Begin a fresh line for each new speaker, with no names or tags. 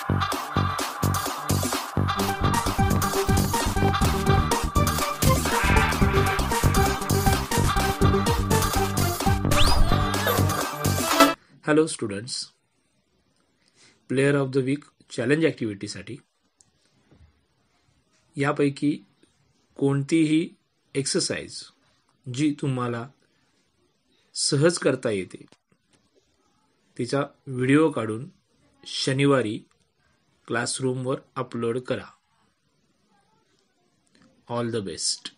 Hello students, player of the week challenge ॲक्टिव्हिटीसाठी यापैकी कोणतीही एक्सरसाइज जी तुम्हाला सहज करता येते तिचा व्हिडिओ काढून शनिवारी क्लासरूमवर अपलोड करा. All the best.